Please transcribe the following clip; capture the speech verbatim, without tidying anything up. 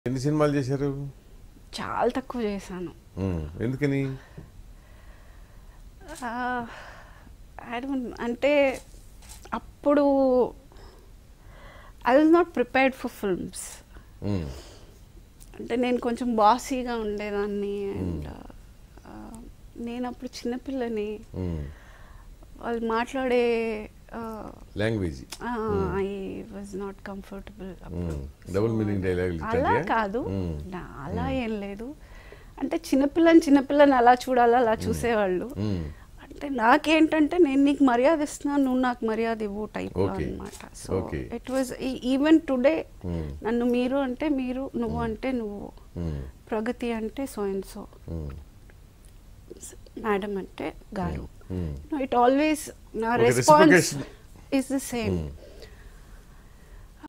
ఎన్ని సినిమాలు చేశారు? చాలా తక్కువ చేశాను. ఎందుకని? అంటే అప్పుడు I was not prepared for films. అంటే నేను కొంచెం బాసీగా ఉండేదాన్ని. అండ్ నేను అప్పుడు చిన్నపిల్లని, వాళ్ళు మాట్లాడే language I was not comfortable. Double meaning dialogue అలా కాదు, అలా ఏం లేదు. అంటే చిన్నపిల్లని చిన్నపిల్లని అలా చూడాలా అలా చూసేవాళ్ళు. అంటే నాకేంటంటే నేను నీకు మర్యాద ఇస్తున్నాను, నువ్వు నాకు మర్యాద ఇవ్వు టైప్ అనమాట. So it was even today నన్ను మీరు అంటే మీరు, నువ్వు అంటే నువ్వు, ప్రగతి అంటే సో అండ్ సో, మేడం అంటే గారు. ఇట్ ఆల్వేస్ నా response is the same. Mm.